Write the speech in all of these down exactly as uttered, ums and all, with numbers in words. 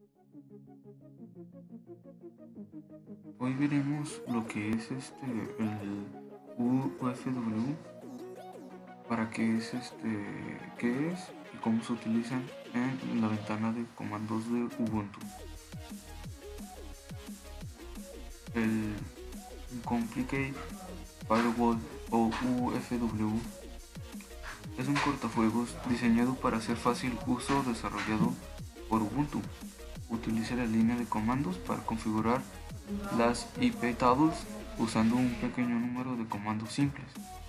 Hoy veremos lo que es este el U F W, para qué es este, qué es y cómo se utilizan en la ventana de comandos de Ubuntu. El Complicate Firewall o U F W es un cortafuegos diseñado para hacer fácil uso, desarrollado por Ubuntu. Utiliza la línea de comandos para configurar las I P tables usando un pequeño número de comandos simples.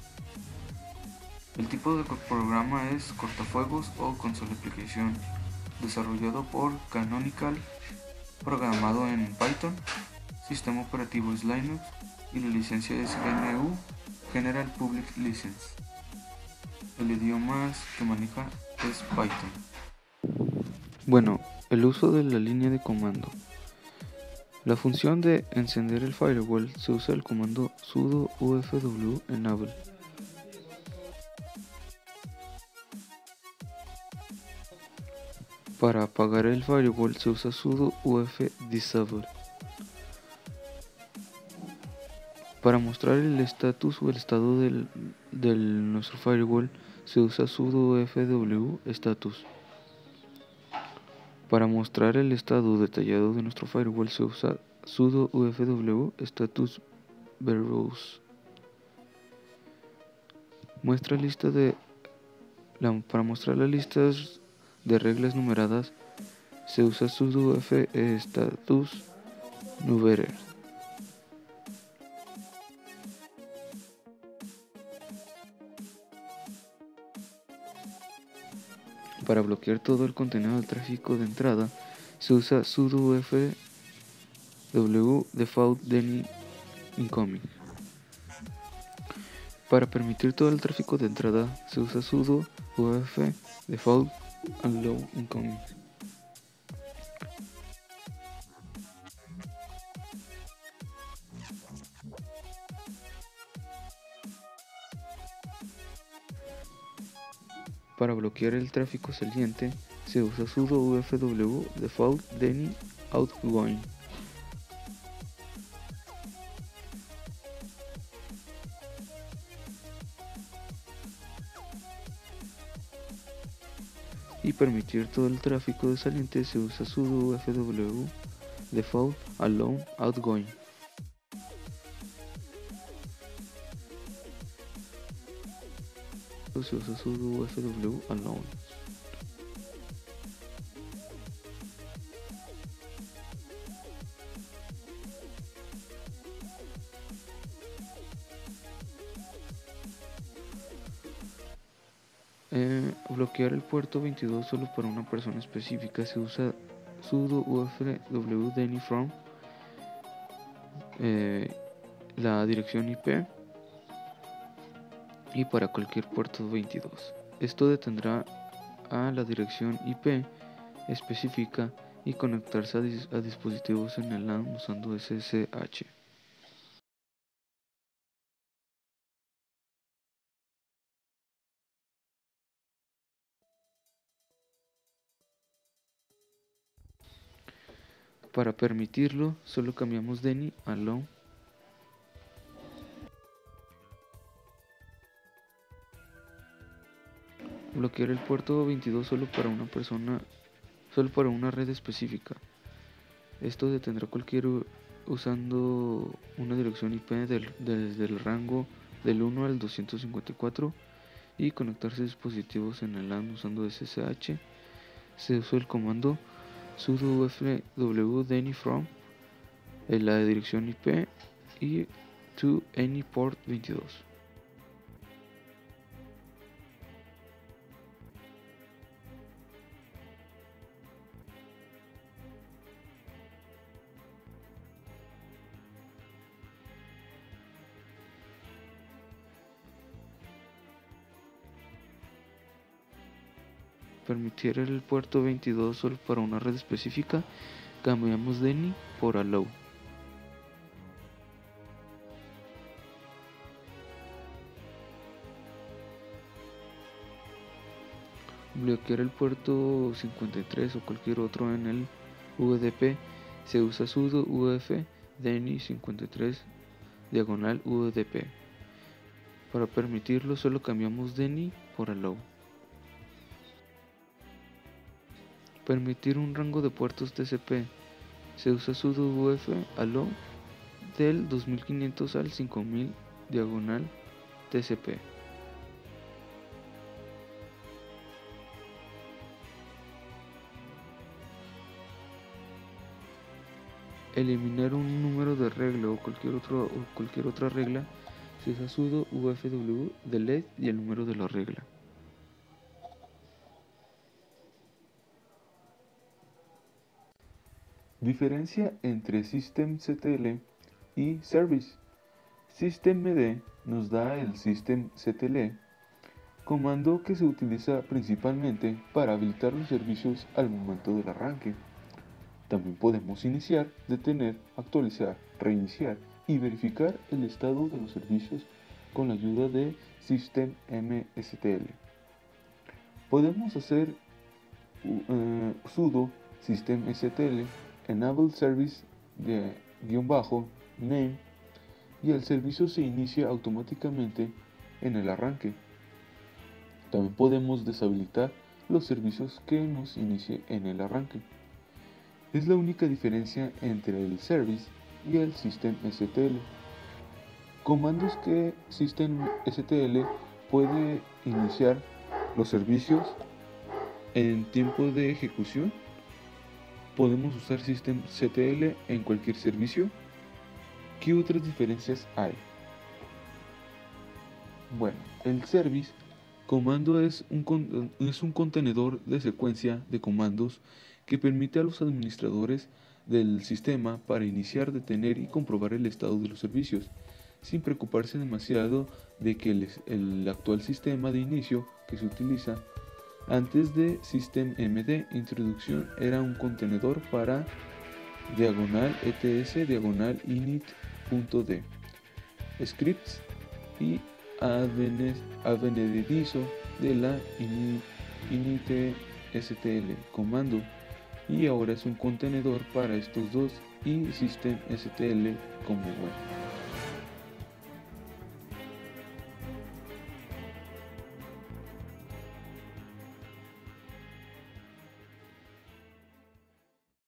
El tipo de programa es cortafuegos o console application, desarrollado por Canonical, programado en Python, sistema operativo es Linux y la licencia es G N U General Public License. El idioma que maneja es Python. Bueno, el uso de la línea de comando. La función de encender el firewall se usa el comando sudo ufw enable. Para apagar el firewall se usa sudo uf disable. Para mostrar el estatus o el estado del, del nuestro firewall se usa sudo ufw status. Para mostrar el estado detallado de nuestro firewall se usa sudo ufw status browse. Muestra lista de la, para mostrar las listas de reglas numeradas se usa sudo uf status numberer. Para bloquear todo el contenido del tráfico de entrada se usa sudo ufw default deny incoming. Para permitir todo el tráfico de entrada se usa sudo uf default allow incoming. Para bloquear el tráfico saliente se usa sudo ufw default deny outgoing. Y permitir todo el tráfico de saliente se usa sudo ufw default allow outgoing. Se usa sudo ufw allow. Eh, bloquear el puerto veintidós solo para una persona específica se usa sudo ufw deny from eh, la dirección I P y para cualquier puerto veintidós. Esto detendrá a la dirección I P específica y conectarse a, dis a dispositivos en el LAN usando S S H. Para permitirlo, solo cambiamos deny a allow. Bloquear el puerto veintidós solo para una persona, solo para una red específica. Esto detendrá cualquier usando una dirección I P del, desde el rango del uno al doscientos cincuenta y cuatro y conectarse a dispositivos en el LAN usando S S H. Se usa el comando sudo ufw deny from en la dirección I P y to any port veintidós. Permitir el puerto veintidós solo para una red específica, cambiamos deny por allow. Bloquear el puerto cincuenta y tres o cualquier otro en el U D P se usa sudo uf deni cincuenta y tres diagonal U D P. Para permitirlo solo cambiamos deni por allow. Permitir un rango de puertos T C P se usa sudo uf allow del dos mil quinientos al cinco mil diagonal T C P. Eliminar un número de regla o cualquier, otro, o cualquier otra regla se usa sudo ufw delete y el número de la regla. Diferencia entre systemctl y service. Systemd nos da el systemctl, comando que se utiliza principalmente para habilitar los servicios al momento del arranque. También podemos iniciar, detener, actualizar, reiniciar y verificar el estado de los servicios con la ayuda de systemmstl. Podemos hacer uh, sudo systemstl enable service de guión bajo name y el servicio se inicia automáticamente en el arranque. También podemos deshabilitar los servicios que nos inicie en el arranque. Es la única diferencia entre el service y el systemstl. Comandos que systemstl puede iniciar los servicios en tiempo de ejecución. Podemos usar systemctl en cualquier servicio. ¿Qué otras diferencias hay? Bueno, el service comando es un, es un contenedor de secuencia de comandos que permite a los administradores del sistema para iniciar, detener y comprobar el estado de los servicios, sin preocuparse demasiado de que el, el actual sistema de inicio que se utiliza antes de systemmd introducción era un contenedor para diagonal ets diagonal init.d scripts y advenedizo de la initstl comando, y ahora es un contenedor para estos dos y systemstl como web.